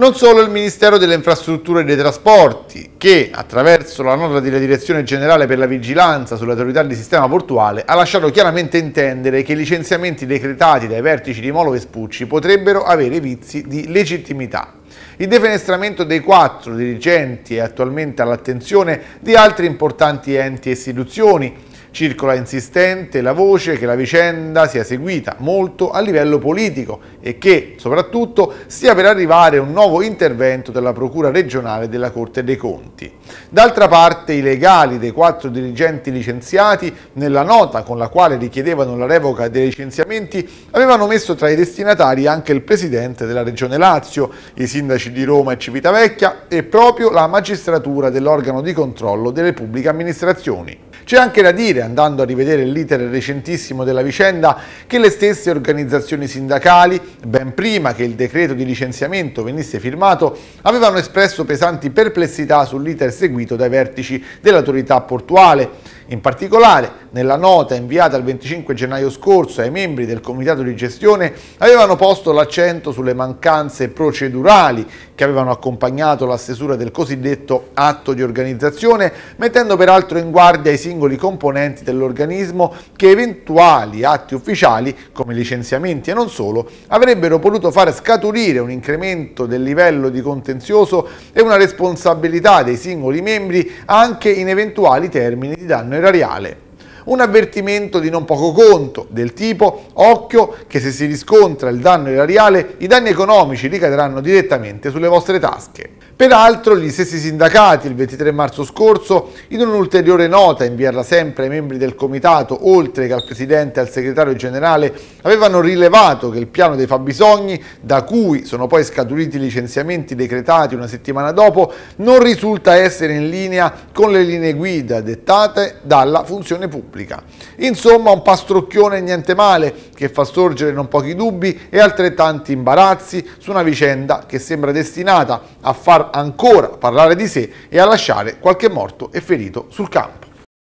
Non solo il Ministero delle Infrastrutture e dei Trasporti, che attraverso la nota della Direzione Generale per la Vigilanza sulle autorità di sistema portuale ha lasciato chiaramente intendere che i licenziamenti decretati dai vertici di Molo Vespucci potrebbero avere vizi di legittimità. Il defenestramento dei 4 dirigenti è attualmente all'attenzione di altri importanti enti e istituzioni. Circola insistente la voce che la vicenda sia seguita molto a livello politico e che, soprattutto, stia per arrivare un nuovo intervento della Procura regionale della Corte dei Conti. D'altra parte, i legali dei 4 dirigenti licenziati, nella nota con la quale richiedevano la revoca dei licenziamenti, avevano messo tra i destinatari anche il presidente della Regione Lazio, i sindaci di Roma e Civitavecchia e proprio la magistratura dell'organo di controllo delle pubbliche amministrazioni. C'è anche da dire, andando a rivedere l'iter recentissimo della vicenda, che le stesse organizzazioni sindacali, ben prima che il decreto di licenziamento venisse firmato, avevano espresso pesanti perplessità sull'iter seguito dai vertici dell'autorità portuale. In particolare, nella nota inviata il 25 gennaio scorso ai membri del comitato di gestione, avevano posto l'accento sulle mancanze procedurali che avevano accompagnato la stesura del cosiddetto atto di organizzazione, mettendo peraltro in guardia i singoli componenti dell'organismo che eventuali atti ufficiali, come licenziamenti e non solo, avrebbero potuto far scaturire un incremento del livello di contenzioso e una responsabilità dei singoli membri anche in eventuali termini di danno erariale. Un avvertimento di non poco conto, del tipo: occhio che se si riscontra il danno erariale, i danni economici ricadranno direttamente sulle vostre tasche. Peraltro, gli stessi sindacati, il 23 marzo scorso, in un'ulteriore nota inviata sempre ai membri del comitato, oltre che al presidente e al segretario generale, avevano rilevato che il piano dei fabbisogni, da cui sono poi scaturiti i licenziamenti decretati una settimana dopo, non risulta essere in linea con le linee guida dettate dalla funzione pubblica. Insomma, un pastrocchione niente male, che fa sorgere non pochi dubbi e altrettanti imbarazzi su una vicenda che sembra destinata a far ancora parlare di sé e a lasciare qualche morto e ferito sul campo.